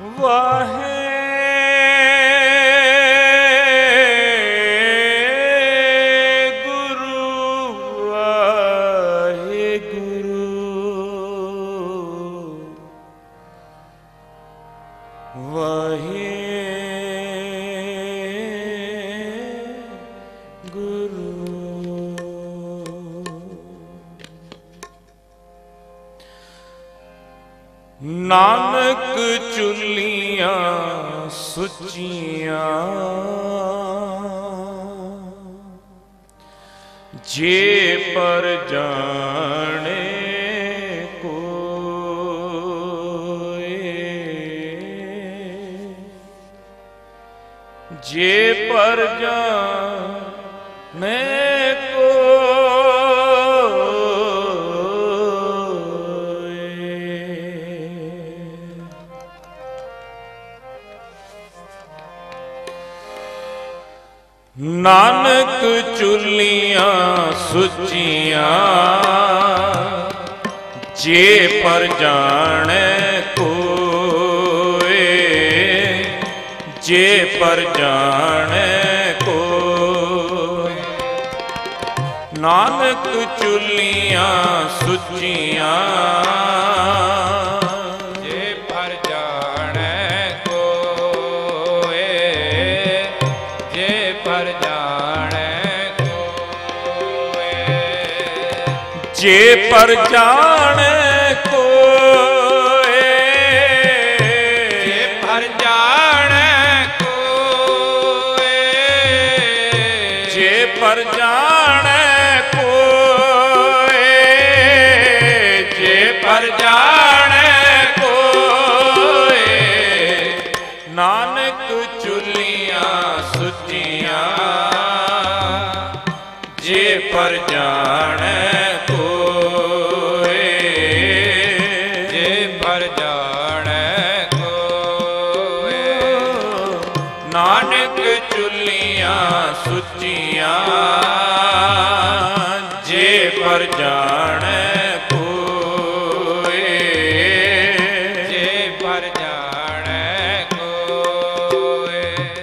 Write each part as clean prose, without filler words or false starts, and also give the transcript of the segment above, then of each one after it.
वाहे नानक चुलियां सुचियां जे पर जाने कोय, जे पर जाने नानक चुलियां सुचियां जे पर जाने कोय, जे पर जाने कोय। नानक चुलियां सुचियां जे पर जाने कोय, जे पर जाने कोय, जे पर जाने कोय, जे पर जाने कोय। नानक चुलियां सुचियां जे पर जाने सुचियां जे पर जाने कोय, जे पर जाने कोय।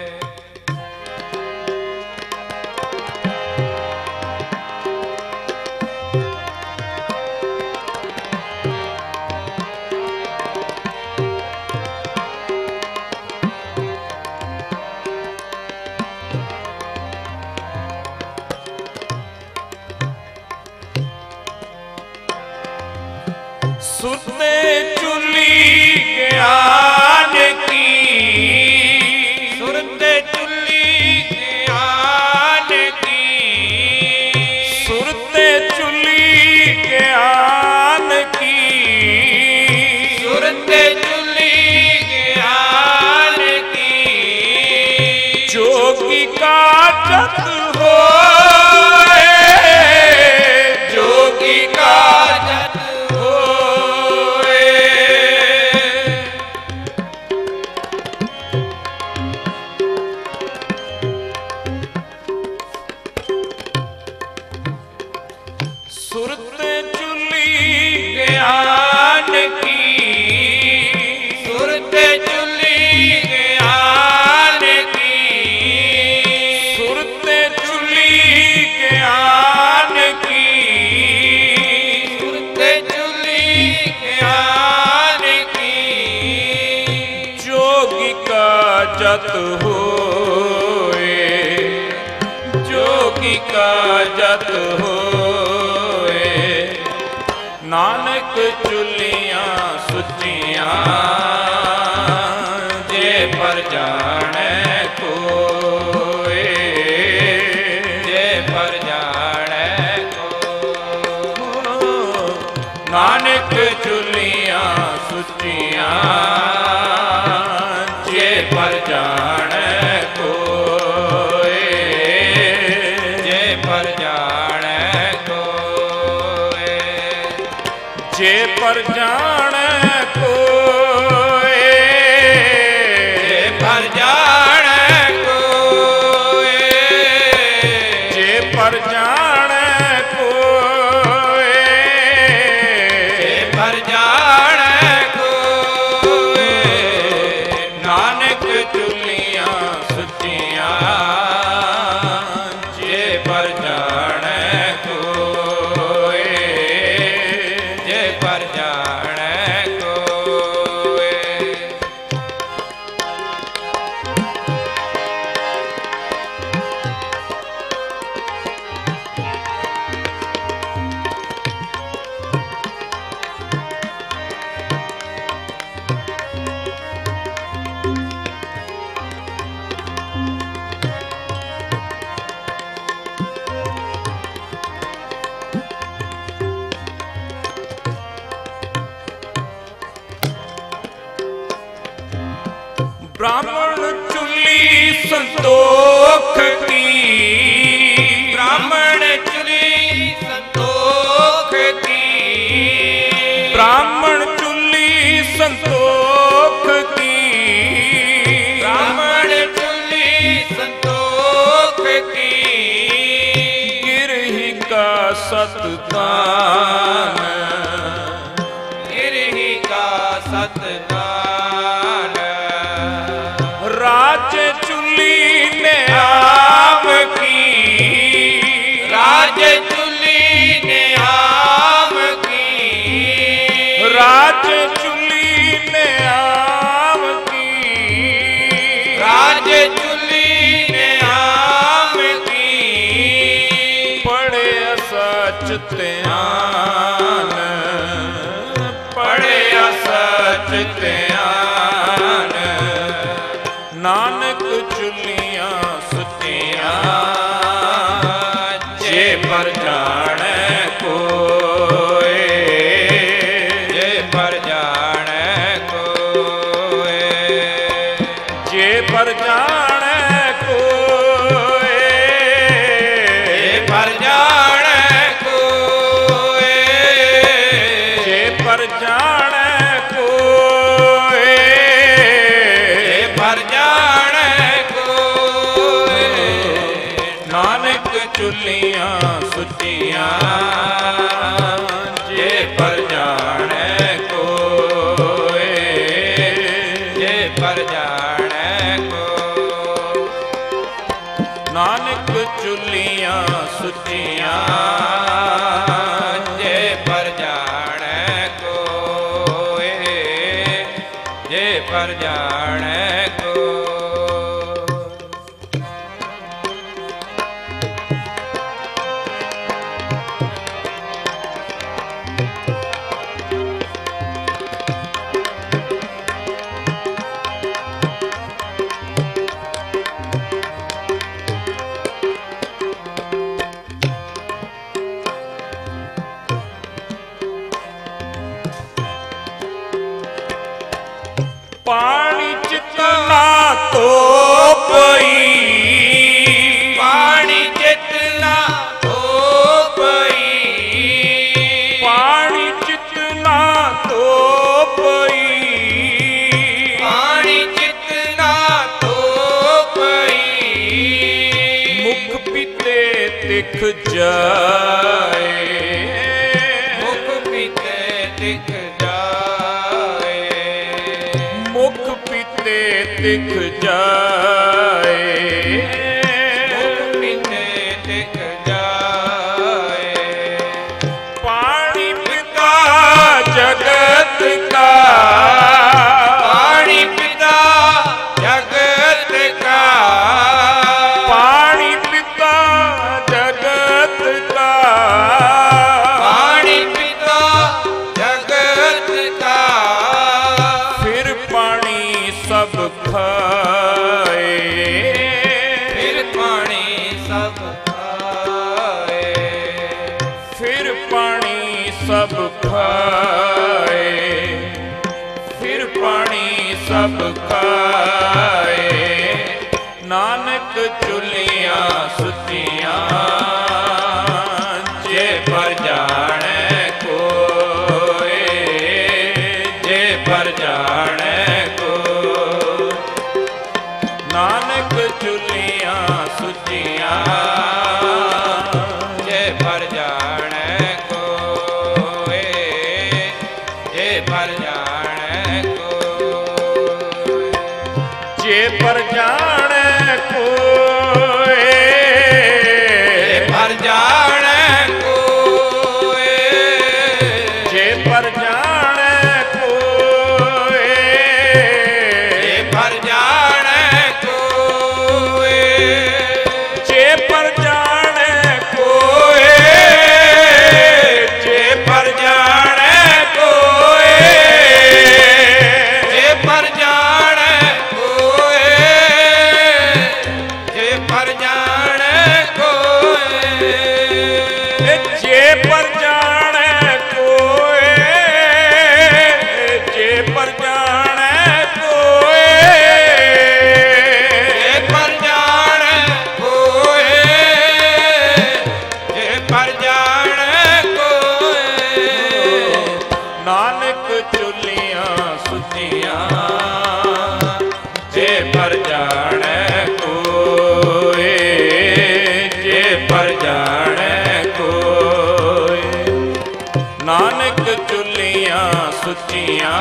सुते चुली ज्ञान की, सुरते चुली ज्ञान की, सुरते चुली ज्ञान की, सुरते चुली ज्ञान की। जोगी का जत हो, जोगी का जत सुरते चुली ज्ञान की, सुरते चुली ज्ञान की, सुरते चुली ज्ञान की, सुरते चुली ज्ञान की। जोगी का जत होए, जोगी का जत हो। नानक चुलियां सुचियां जे पर जाने कोय, जे पर जाने कोय। नानक चुलियां सुचियां जे पर जाने कोय, जे पर जाने कोय। जे पर जाने कोय। ब्राह्मण चुली संतोख की, ब्राह्मण चुली संतोख की, ब्राह्मण चुली संतोख की, ब्राह्मण चुली संतोख की, गिरही का सतदान, गिरही का सतदान, राज चुली ने आम की, राज चुली ने आम की, राज चुली ने आम की, राज चुली ने आम की, पड़े सच त्यान, पड़े सच त्यान, नानक चुलियां सुचियां जे पर जाने कोय, जे पर जाने कोय, जे पर जाने कोय, जे पर जाने कोय, जे पर जाने कोय, जे पर जाने कोय, नानक चुलियां सुचियां जे पर जाने कोय, जे पर जाने कोय, नानक चुलियां सुचियां जे पर जाने कोय, जे पर जाने कोय। पानी चितना तो पई, पानी जितना हो पई, पानी चितना तो पई, पानी जितना हो पई, मुख पीते दिख जाए, मुख पीते दिख जाए, मुख पीते दिख जाए, मुख पीते दिख जाए, पानी पिता जगत का, पानी पिता जगत का, पानी पिता जगत का, पानी पिता जगत का, फिर पानी सब खाए, फिर पानी सब खाए, फिर पानी सब खाए, फिर पानी सब खाए, नानक चुलियां सुचियां जे पर जाने कोय, जे पर जाने कोय, नानक चुलियां सुचियां जे पर जाने कोय, जे पर जाने कोय, जे पर जाने कोय, जे पर जाने कोय, जे पर जाने कोय, जे पर जाने कोय, जे पर जाने कोय, जे पर जाने कोय, जे पर जाने कोय, जे पर जाने कोय, जे पर जाने कोय, जे पर जाने कोय, सुचियां सुचियां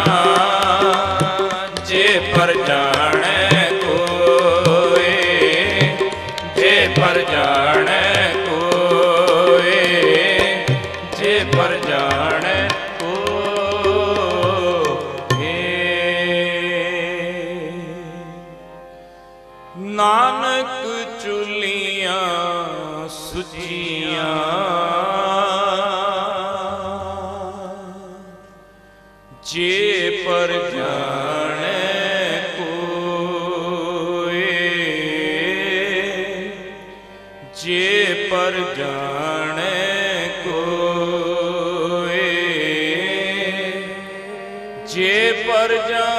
जे पर जाने कोई, जे पर जाने कोई, जे पर जाने कोई। नानक चुलियां सुचियां जे पर जाने कोई, जे पर जाने कोई, जे पर जाने